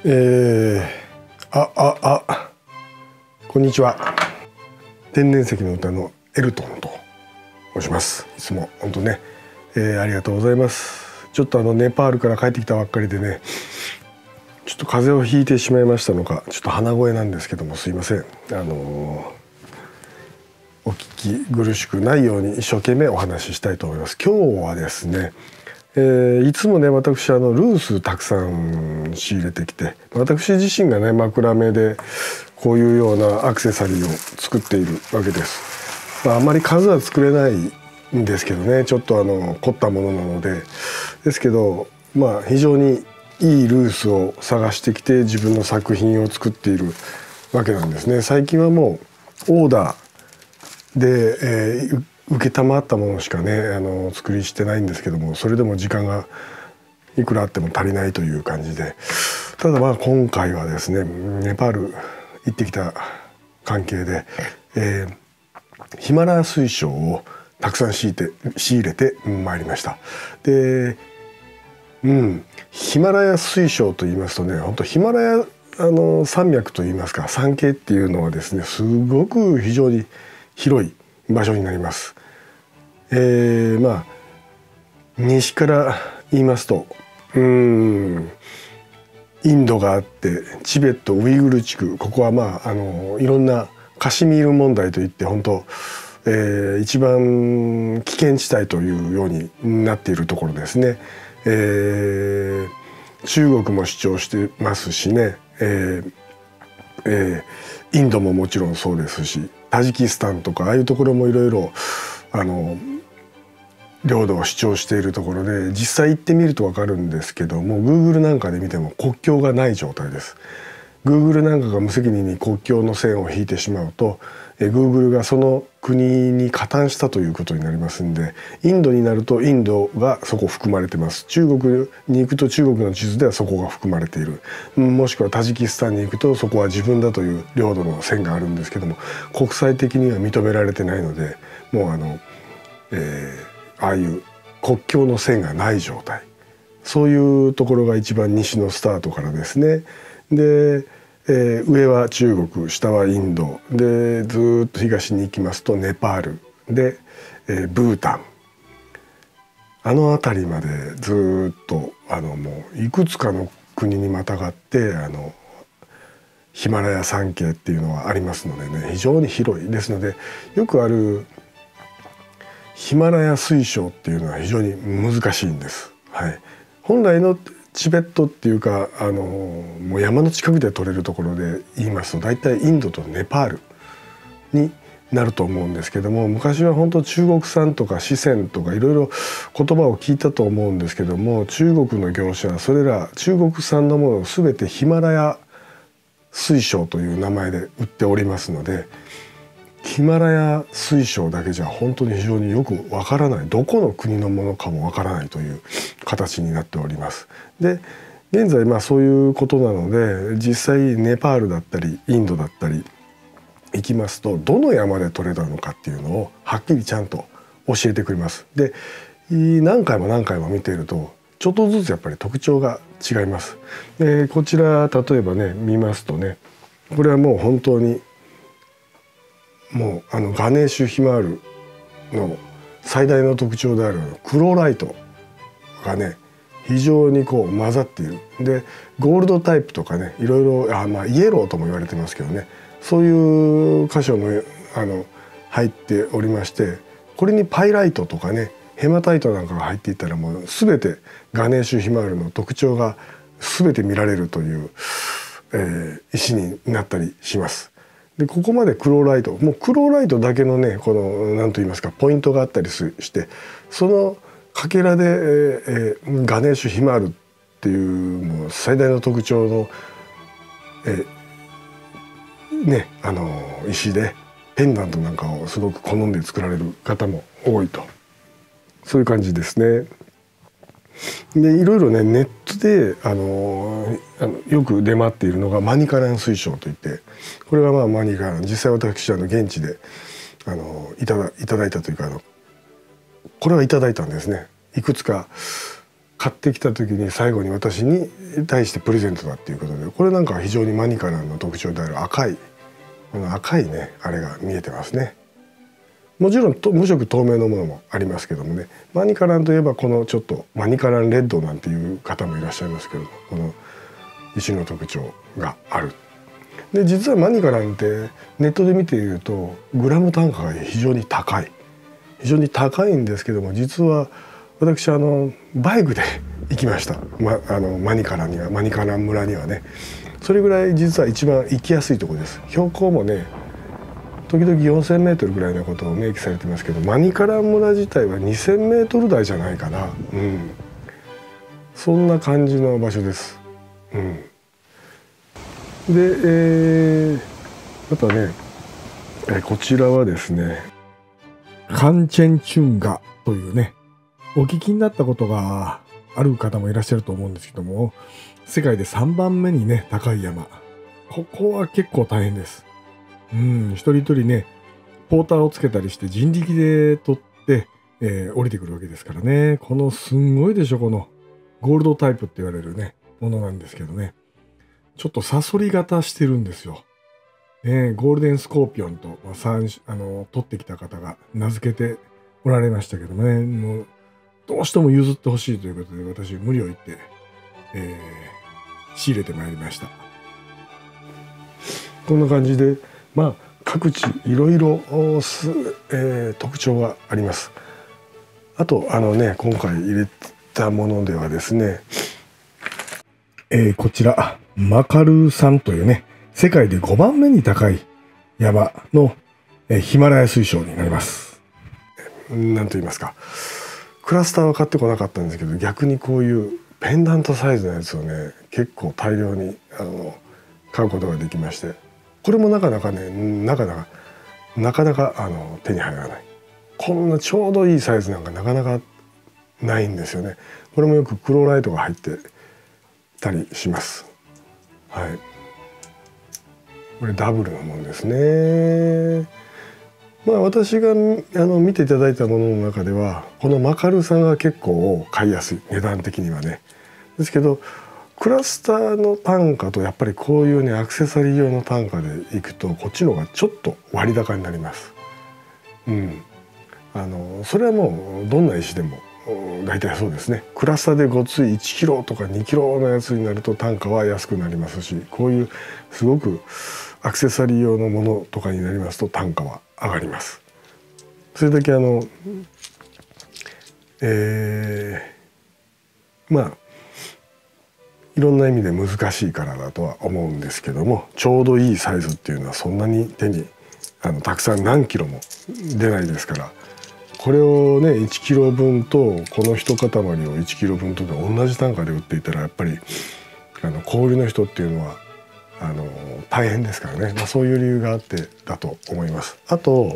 こんにちは。天然石の歌のエルトンと申します。いつも本当ね、ありがとうございます。ちょっとネパールから帰ってきたばっかりでね、ちょっと風邪をひいてしまいましたのか、ちょっと鼻声なんですけども、すいません。お聞き苦しくないように一生懸命お話ししたいと思います。今日はですね、いつもね、私ルースたくさん仕入れてきて、私自身がね枕目でこういうようなアクセサリーを作っているわけです。あんまり数は作れないんですけどね、ちょっと凝ったものなのでですけど、非常にいいルースを探してきて自分の作品を作っているわけなんですね。最近はもうオーダーで、承ったものしかね作りしてないんですけども、それでも時間がいくらあっても足りないという感じで、ただ今回はですね、ネパール行ってきた関係で、ヒマラヤ水晶をたくさん仕入れてまいりました。で、ヒマラヤ水晶と言いますとね、本当ヒマラヤ山脈といいますか、山系っていうのはですね、すごく非常に広い場所になります。西から言いますと、インドがあって、チベットウイグル地区、ここはいろんなカシミール問題といって本当、一番危険地帯というようになっているところですね。中国も主張してますしね、インドももちろんそうですし、タジキスタンとかああいうところもいろいろ領土を主張しているところで、実際行ってみると分かるんですけども、 Google なんかで見ても国境がない状態です。 Google なんかが無責任に国境の線を引いてしまうと、Google がその国に加担したということになりますんで、インドになるとインドがそこ含まれてます。中国に行くと中国の地図ではそこが含まれている、もしくはタジキスタンに行くとそこは自分だという領土の線があるんですけども、国際的には認められてないので、もうああいう国境の線がない状態、そういうところが一番西のスタートからですね。で、上は中国、下はインドで、ずっと東に行きますとネパールで、ブータン、辺りまでずっともういくつかの国にまたがってヒマラヤ山系っていうのはありますのでね、非常に広いですので、よくあるヒマラヤ水晶っていうのは非常に難しいんです。本来のチベットっていうかもう山の近くで取れるところで言いますと、大体インドとネパールになると思うんですけども、昔は本当中国産とか四川とかいろいろ言葉を聞いたと思うんですけども、中国の業者はそれら中国産のものを全てヒマラヤ水晶という名前で売っておりますので、ヒマラヤ水晶だけじゃ本当に非常によくわからない、どこの国のものかもわからないという形になっております。で、現在そういうことなので、実際ネパールだったりインドだったり行きますと、どの山で採れたのかっていうのをはっきりちゃんと教えてくれます。で、何回も何回も見ているとちょっとずつやっぱり特徴が違います。で、こちら例えばね見ますとね、これはもう本当にもうガネーシュヒマールの最大の特徴であるクローライトがね非常に混ざっている。で、ゴールドタイプとかね、いろいろイエローとも言われてますけどね、そういう箇所も入っておりまして、これにパイライトとかねヘマタイトなんかが入っていったら、もう全てガネーシュヒマールの特徴が全て見られるという、石になったりします。で、ここまでクローライト、もうクローライトだけのね何と言いますかポイントがあったりして、そのかけらで、ガネーシュヒマールっていうもう最大の特徴の、石でペンダントなんかをすごく好んで作られる方も多いと、そういう感じですね。で、いろいろねネットでよく出回っているのがマニカラン水晶といって、これはマニカラン、実際私現地でいただいたというかこれはいただいたんですね。いくつか買ってきた時に最後に私に対してプレゼントだっていうことで、これなんかは非常にマニカランの特徴である赤い、この赤いねあれが見えてますね。もちろん無色透明のものもありますけどもね、マニカランといえばこのちょっとマニカランレッドなんていう方もいらっしゃいますけども、この石の特徴がある。で実はマニカランってネットで見ているとグラム単価が非常に高いんですけども、実は私バイクで行きました、マニカランには、マニカラン村にはね。それぐらい実は一番行きやすいところです。標高もね時々4000メートルぐらいのことを明記されてますけど、マニカラン村自体は2000メートル台じゃないかな、そんな感じの場所です。で、またね、こちらはですねカンチェンチュンガというね、お聞きになったことがある方もいらっしゃると思うんですけども、世界で3番目にね高い山、ここは結構大変です。一人一人ねポーターをつけたりして人力で取って、降りてくるわけですからね。このすんごいでしょ、このゴールドタイプって言われるねものなんですけどね、ちょっとサソリ型してるんですよ。ゴールデンスコーピオンと、取ってきた方が名付けておられましたけどもね、もうどうしても譲ってほしいということで私無理を言って、仕入れてまいりました。こんな感じで各地いろいろ特徴があります。あと今回入れたものではですね、こちらマカルー山というね世界で5番目に高い山の、ヒマラヤ水晶になります。なんと言いますか、クラスターは買ってこなかったんですけど、逆にこういうペンダントサイズのやつをね結構大量に買うことができまして、これもなかなか手に入らない。こんなちょうどいいサイズなんかなかなかないんですよね。これもよくクローライトが入ってたりします。これダブルのものですね。私が見ていただいたものの中ではこのマカルさんが結構買いやすい、値段的にはね。ですけどクラスターの単価とやっぱりこういうねアクセサリー用の単価でいくとこっちの方がちょっと割高になります。それはもうどんな石でも大体そうですね。クラスターでごつい1キロとか2キロのやつになると単価は安くなりますし、こういうすごくアクセサリー用のものとかになりますと単価は上がります。それだけいろんな意味で難しいからだとは思うんですけども、ちょうどいいサイズっていうのはそんなに手にたくさん何キロも出ないですから、これをね1キロ分とこの一塊を1キロ分とで同じ単価で売っていたらやっぱり小売りの人っていうのは大変ですからね。そういう理由があってだと思います。あとこ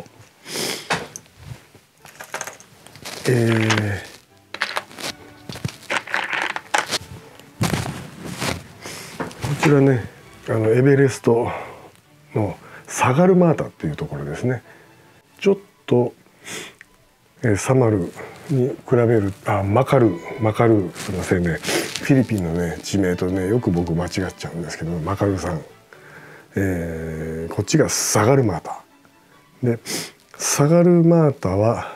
ちらねエベレストのサガルマータっていうところですね。ちょっとサマルに比べるマカルすいませんね、フィリピンのね地名とねよく僕間違っちゃうんですけど、マカルさん、こっちがサガルマータで、サガルマータは、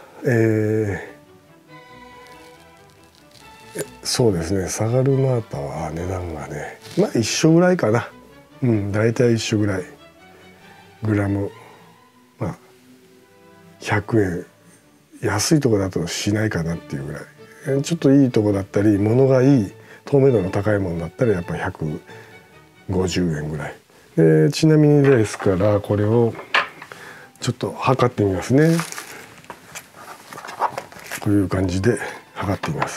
そうですね、サガルマータは値段がね一緒ぐらいかな、大体一緒ぐらい、グラム100円、安いとこだとしないかなっていうぐらい、ちょっといいとこだったり物がいい透明度の高いものだったらやっぱ150円ぐらいで、ちなみにですからこれをちょっと測ってみますね。こういう感じで測ってみます。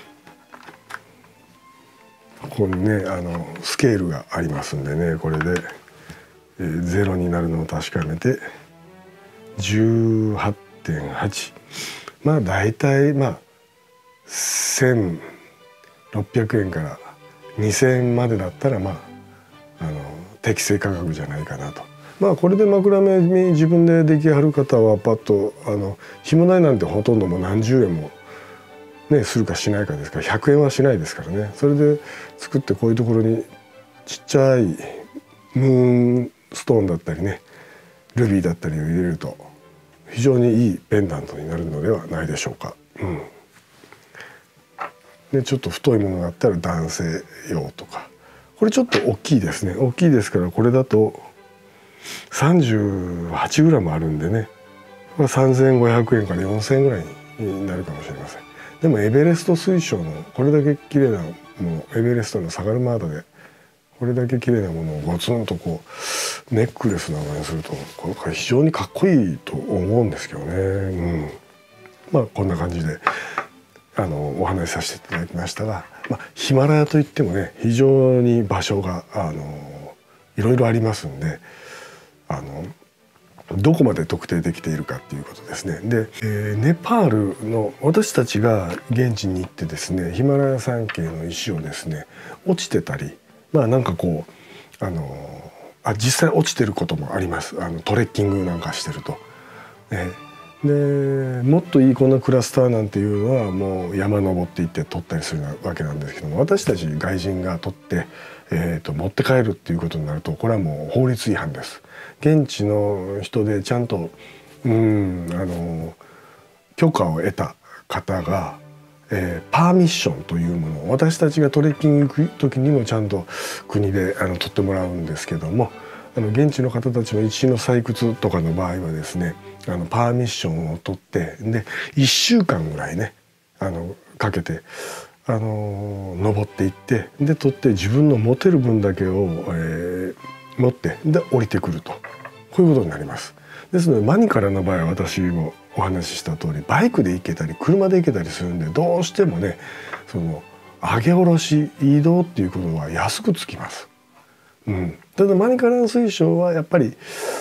ここにねスケールがありますんでね、これで、0になるのを確かめて 18.8、大体1600円から2000円までだったら適正価格じゃないかなと。これで枕目自分でできはる方はパッと紐代なんてほとんどもう何十円もね、するかしないかですから100円はしないですからね。それで作ってこういうところにちっちゃいムーンストーンだったりねルビーだったりを入れると非常にいいペンダントになるのではないでしょうか。でちょっと太いものがあったら男性用とか、これちょっと大きいですね。大きいですからこれだと 38g あるんでね、これ3500円から4000円ぐらいになるかもしれません。でもエベレスト水晶のこれだけ綺麗なもの、エベレストのサガルマーダでこれだけ綺麗なものをゴツンとこうネックレスなんかにするとこれ非常にかっこいいと思うんですけどね。まあこんな感じでお話しさせていただきましたが、ヒマラヤといってもね非常に場所がいろいろありますんでどこまで特定できているかっていうことですね。で、ネパールの私たちが現地に行ってですねヒマラヤ山系の石をですね落ちてたりなんかこう実際落ちてることもあります。トレッキングなんかしてると。でもっといいこんなクラスターなんていうのはもう山登っていって取ったりするわけなんですけども、私たち外人が取って、持って帰るっていうことになるとこれはもう法律違反です。現地の人でちゃんと許可を得た方が、パーミッションというものを私たちがトレッキング行く時にもちゃんと国で取ってもらうんですけども、現地の方たちの石の採掘とかの場合はですねパーミッションを取ってで1週間ぐらいねかけて登っていってで取って自分の持てる分だけを、持ってで降りてくると、こういうことになります。ですのでマニカラの場合は私もお話しした通りバイクで行けたり車で行けたりするんでどうしてもね上げ下ろし移動っていうことは安くつきます。ただマニカラの水晶はやっぱり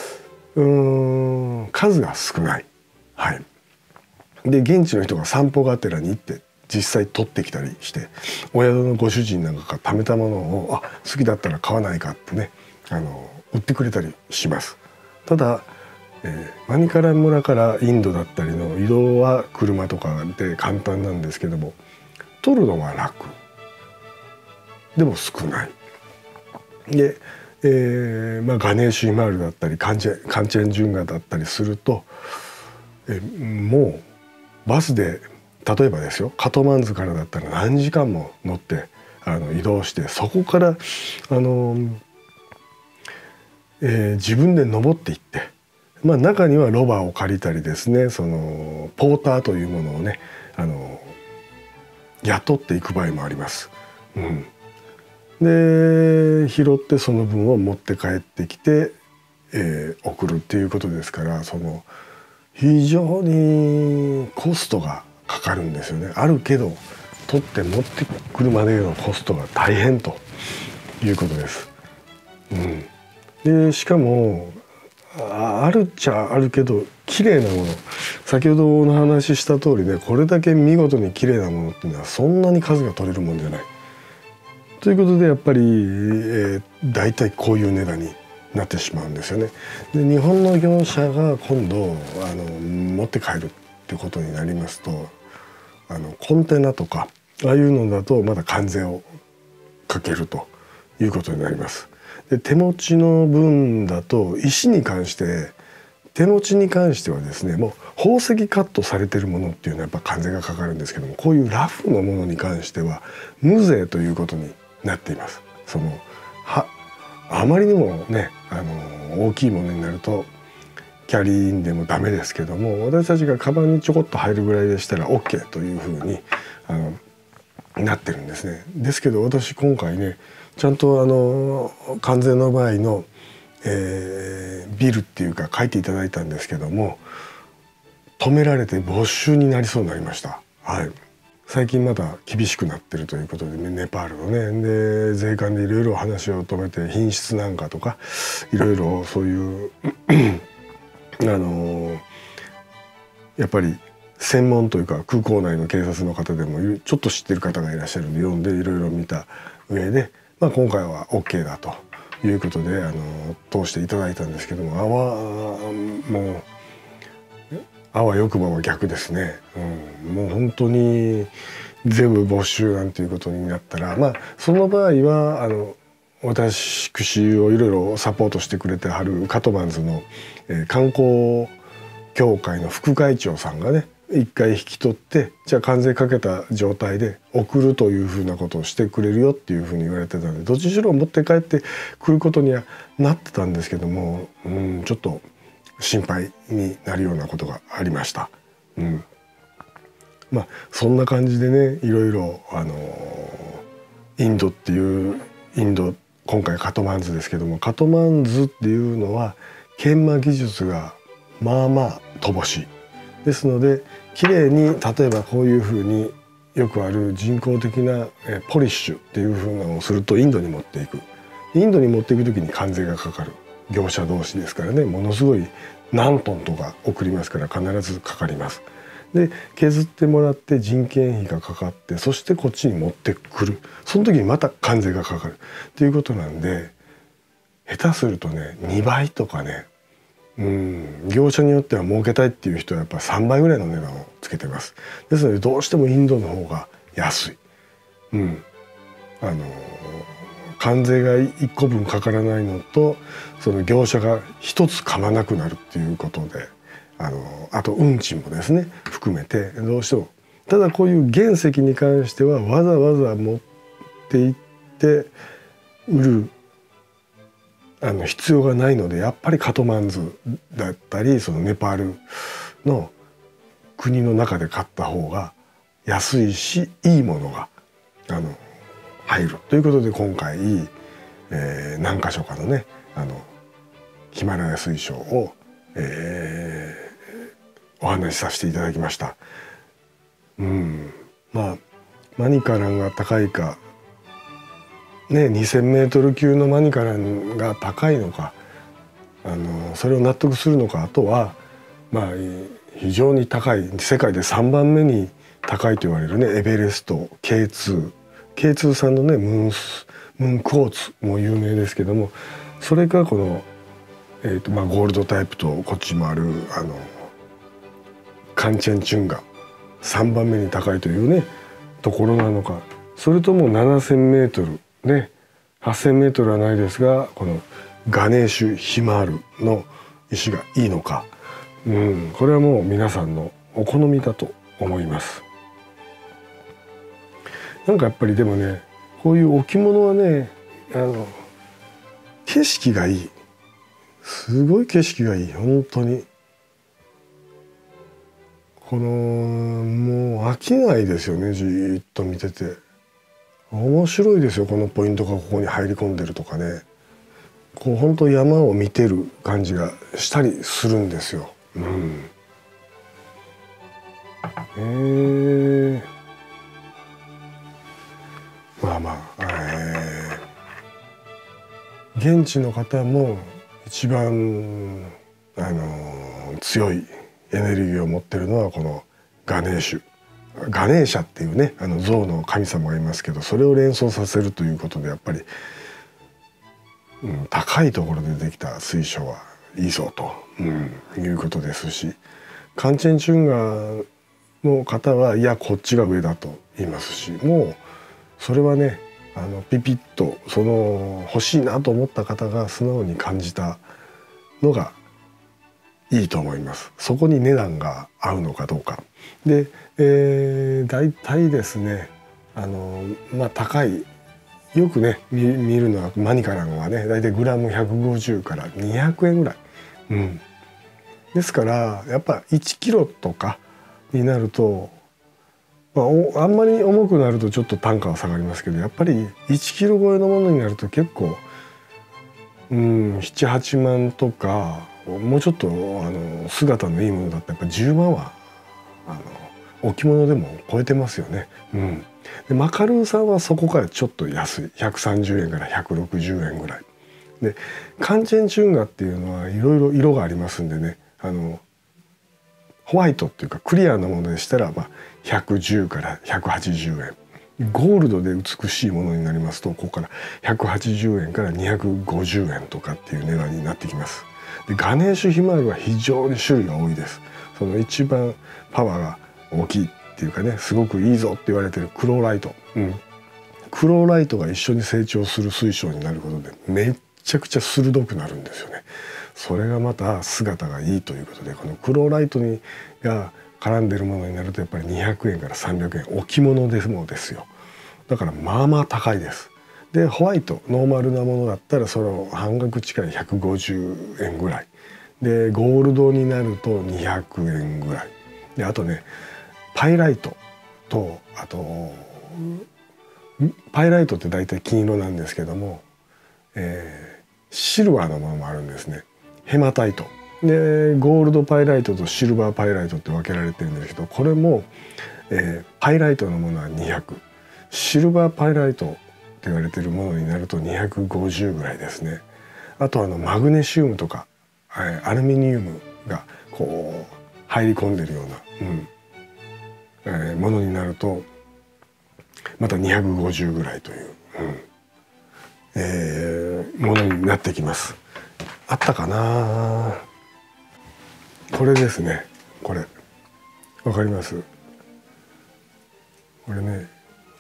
数が少ない。で現地の人が散歩がてらに行って実際取ってきたりしてお宿のご主人なんかが貯めたものを好きだったら買わないかってね売ってくれたりします。ただ、マニカラ村からインドだったりの移動は車とかで簡単なんですけども取るのは楽でも少ない。で、ガネーシュヒマールだったりカンチェンジュンガだったりすると、もうバスで例えばですよカトマンズからだったら何時間も乗って移動してそこから自分で登っていって、中にはロバを借りたりですねポーターというものをね雇っていく場合もあります。で拾ってその分を持って帰ってきて、送るっていうことですから非常にコストがかかるんですよね。あるけど取って持ってくるまでのコストが大変ということです。でしかもあるっちゃあるけど綺麗なもの、先ほどお話しした通りねこれだけ見事に綺麗なものっていうのはそんなに数が取れるもんじゃない。ということでやっぱり、大体こういう値段になってしまうんですよね。で日本の業者が今度持って帰るってことになりますとコンテナとかああいうのだとまだ関税をかけるということになります。で手持ちの分だと石に関して手持ちに関してはですねもう宝石カットされてるものっていうのはやっぱ関税がかかるんですけどもこういうラフのものに関しては無税ということになっています。あまりにもね大きいものになるとキャリーインでもダメですけども私たちがカバンにちょこっと入るぐらいでしたら OK というふうになってるんですね。ですけど私今回ねちゃんと関税の場合の、ビルっていうか書いていただいたんですけども止められて没収になりそうになりました。最近また厳しくなってるということでネパールのねで税関でいろいろ話を止めて品質なんかとかいろいろそういうやっぱり専門というか空港内の警察の方でもちょっと知ってる方がいらっしゃるんで読んでいろいろ見た上で、今回は OK だということで通していただいたんですけどももうあわよくばは逆ですね。もう本当に全部没収なんていうことになったら、その場合は私をいろいろサポートしてくれてはるカトマンズの、観光協会の副会長さんがね一回引き取って、じゃあ関税かけた状態で送るというふうなことをしてくれるよっていうふうに言われてたので、どっちにしろ持って帰ってくることにはなってたんですけども、ちょっと心配になるようなことがありました。そんな感じでね、いろいろインドっていう今回カトマンズですけども、カトマンズっていうのは研磨技術がまあまあ乏しいですので、きれいに例えばこういうふうによくある人工的なポリッシュっていうふうなのをするとインドに持っていく。インドに持っていく時に関税がかかる。業者同士ですからね、ものすごい何トンとか送りますから必ずかかります。で削ってもらって人件費がかかって、そしてこっちに持ってくる。その時にまた関税がかかるっていうことなんで、下手するとね2倍とかね、業者によっては儲けたいっていう人はやっぱ3倍ぐらいの値段をつけてます。ですのでどうしてもインドの方が安い。関税が1個分かからないのと、その業者が1つ噛まなくなるっていうことで、あと運賃もですね含めてどうしても、ただこういう原石に関してはわざわざ持って行って売る必要がないので、やっぱりカトマンズだったりそのネパールの国の中で買った方が安いし、いいものが入るということで、今回、何箇所かのねヒマラヤ水晶を、お話しさせていただきました。マニカランが高いかね、2000m級のマニカランが高いのか、それを納得するのか、あとは非常に高い、世界で3番目に高いと言われるねエベレスト K2 さんのねムーンクォーツも有名ですけども、それがこの、ゴールドタイプとこっちもあるカンチェンチュンが3番目に高いというねところなのか、それとも 7000m ね、8000m はないですが、このガネーシュヒマールの石がいいのか、これはもう皆さんのお好みだと思います。なんかやっぱりでもね、こういう置物はね、景色がいい、すごい景色がいい、本当にもう飽きないですよね、じーっと見てて。面白いですよ、このポイントがここに入り込んでるとかね、こう本当山を見てる感じがしたりするんですよ。現地の方も一番強いエネルギーを持ってるのはこのガネーシャっていうね象の神様がいますけど、それを連想させるということで、やっぱり、高いところでできた水晶はいいぞと、いうことですし、カンチェンチュンガの方はいやこっちが上だと言いますし、もうそれはねピピッと欲しいなと思った方が素直に感じたのがいいと思います。そこに値段が合うのかどうかで、大体ですね高い、よくね見るのはマニカランはね大体グラム150から200円ぐらい、ですからやっぱ1キロとかになると、あんまり重くなるとちょっと単価は下がりますけど、やっぱり1キロ超えのものになると結構7-8万とか、もうちょっと姿のいいものだったらやっぱ10万は置物でも超えてますよね。でマカルーさんはそこからちょっと安い130円から160円ぐらいで、カンチェンチュンガっていうのはいろいろ色がありますんでね、ホワイトっていうかクリアなものでしたら110から180円、ゴールドで美しいものになりますとここから180円から250円とかっていう値段になってきます。でガネーシュヒマールは非常に種類が多いです。 その一番パワーが大きいっていうかね、すごくいいぞって言われてるクローライト、クローライトが一緒に成長する水晶になることでめっちゃくちゃ鋭くなるんですよね。それがまた姿がいいということで、このクローライトが絡んでるものになるとやっぱり200円から300円、置物でもですよ。だからまあまあ高いです。でホワイトノーマルなものだったらその半額近い150円ぐらいで、ゴールドになると200円ぐらいで、あとねパイライトと、あとパイライトって大体金色なんですけども、シルバーのものもあるんですね。ヘマタイトでゴールドパイライトとシルバーパイライトって分けられてるんですけど、これも、パイライトのものは200、シルバーパイライトって言われてるものになると250ぐらいですね。あとマグネシウムとかアルミニウムがこう入り込んでるような、ものになるとまた250ぐらいという、ものになってきます。あったかな。これですね。これわかります？これね、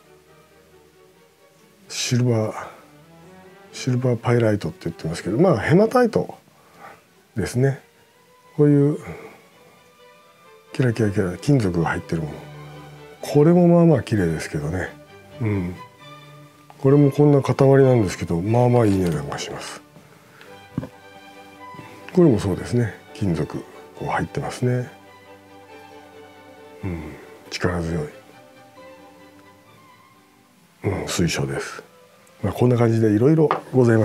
シルバーパイライトって言ってますけど、まあヘマタイトですね。こういうキラキラ金属が入ってるもの、これもまあまあ綺麗ですけどね。これもこんな塊なんですけど、まあまあいい値段がします。これもそうですね。金属こう入ってますね。力強い、水晶です。こんな感じでいろいろございます。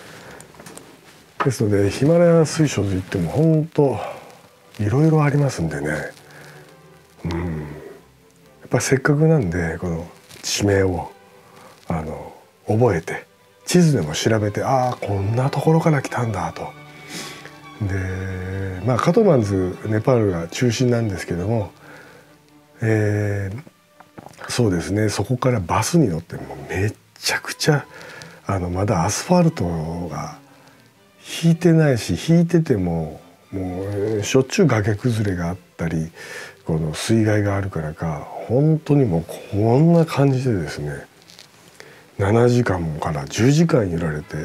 ですのでヒマラヤ水晶といっても本当いろいろありますんでね。やっぱりせっかくなんでこの地名を覚えて地図でも調べて、ああこんなところから来たんだと。でカトマンズネパールが中心なんですけども、そうですね、そこからバスに乗ってもうめちゃくちゃまだアスファルトが引いてないし、引いててももうしょっちゅう崖崩れがあったりこの水害があるからか、本当にもうこんな感じでですね、7時間から10時間揺られて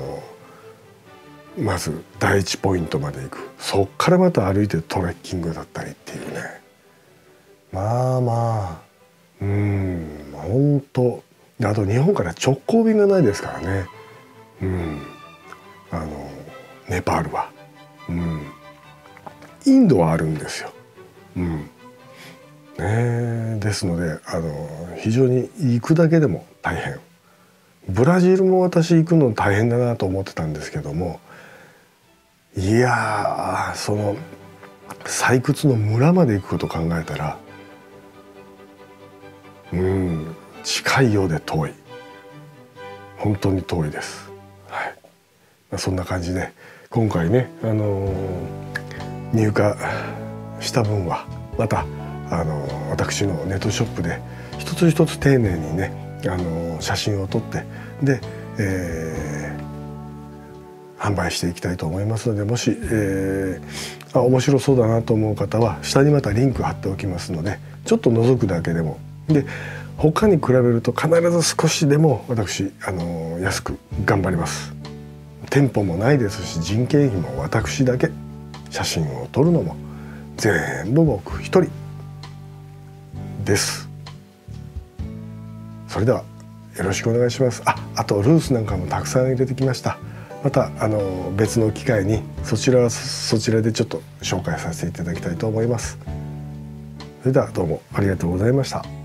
まず第一ポイントまで行く、そっからまた歩いてトレッキングだったりっていうね、まあまあ本当、あと日本から直行便がないですからね。ネパールは、インドはあるんですよ。ですので非常に行くだけでも大変。ブラジルも私行くの大変だなと思ってたんですけども、いやー、その採掘の村まで行くことを考えたら近いようで遠い、本当に遠いです。そんな感じで今回ね、入荷した分はまた私のネットショップで一つ一つ丁寧にね写真を撮ってで、販売していきたいと思いますので、もし、面白そうだなと思う方は下にまたリンク貼っておきますので、ちょっと覗くだけでもで、他に比べると必ず少しでも私安く頑張ります。店舗もないですし、人件費も私だけ、写真を撮るのも全部僕一人です。それではよろしくお願いします。あとルースなんかもたくさん入れてきました。また別の機会にそちらはそちらでちょっと紹介させていただきたいと思います。それではどうもありがとうございました。